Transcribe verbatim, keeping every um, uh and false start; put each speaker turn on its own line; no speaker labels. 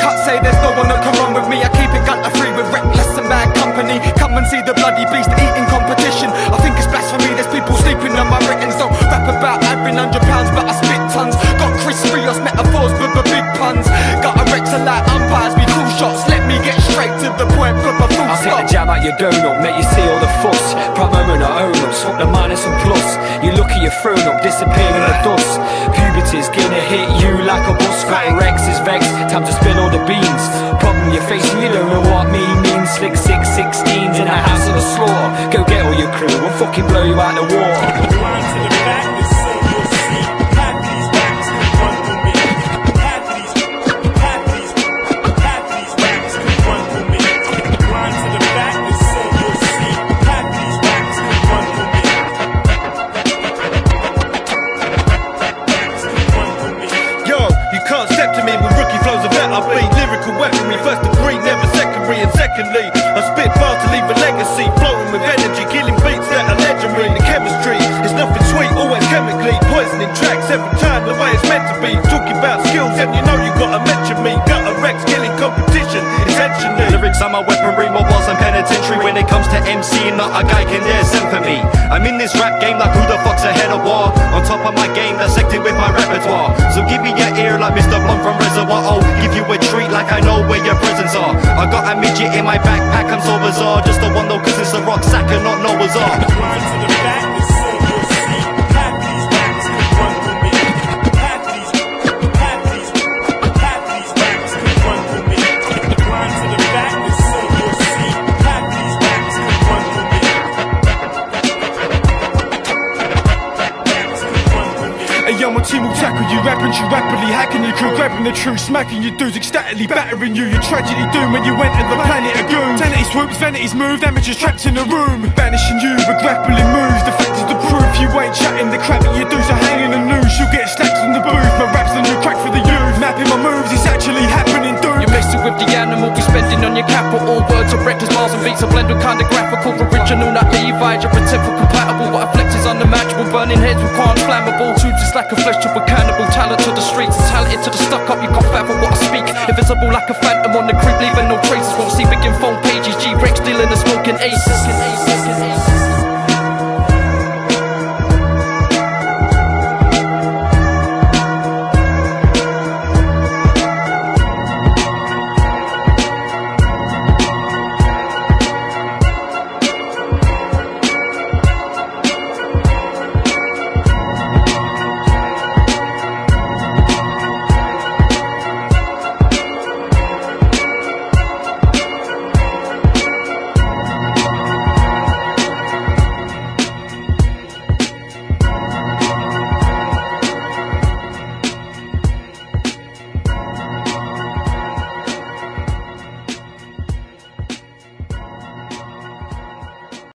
Can't say there's no one that can run with me. I keep it gutter free with reckless and bad company. Come and see the bloody beast eating competition. I think it's blasphemy, there's people sleeping on my written. Don't rap about having hundred pounds, but I spit tons. Got Chris Rios metaphors with the big puns. Got a Rex a like umpires, be cool shots. Let me get straight to the point, flip a full
I'll
stop.
take the jam out your donut, make you see all the fuss. Proud moment I own up, swap the minus and plus. You look at your throne up, disappear in the dust. Puberty's gonna hit you like a bus. Got a Rex is vexed, time to spill all the beans. Problem you're facing, you don't know what me means. Slick six sixteens in a house of the slaughter. Go get all your crew, we'll fucking blow you out the water.
First degree, never secondary, and secondly I spit bars to leave a legacy, flowing with energy, killing beats that are legendary. The chemistry is nothing sweet, always chemically poisoning tracks every time the way it's meant to be. Talking about skills and you know you gotta mention me. Got a Rex killing competition intentionally. Lyrics are my weaponry, more bars and penitentiary. When it comes to MCing, not a guy can dare send for me. I'm in this rap game like who the fuck's ahead of war. On top of my game, dissected with my repertoire. So give me your ear like Mister Blunt from Reservoir. I'll give you a treat like I know where your presents are. I got a midget in my backpack, I'm so bizarre. Just the one though, cause it's a rock sack and not Noah's Ark.
Yo, my team will tackle you, rapping you rapidly, hacking your crew, grabbing the truth, smacking your dudes, ecstatically battering you. Your tragedy doom when you enter the planet of goon. Sanity swoops, vanities move, amateurs trapped in a room, banishing you with grappling moves. The fact is the proof, you ain't chatting. The crap that you do's are hanging the news. You'll get slapped in the booth. My rap's the new crack for the youth. Mapping my moves, it's actually happening, dude. You're messing with the animal, we spending on your capital. Words are reckless, miles and beats are blended, kinda graphical. Original, not Levi's, your temper compatible. What I flex is unmatchable, burning heads with quite flammable. Tubes is like a flesh to a cannibal. Talent to the streets, talented to the stuck up. You can't fathom what I speak. Invisible like a phantom on the creep, leaving no traces. Won't see big in phone pages. G-Rex dealing the smoking aces.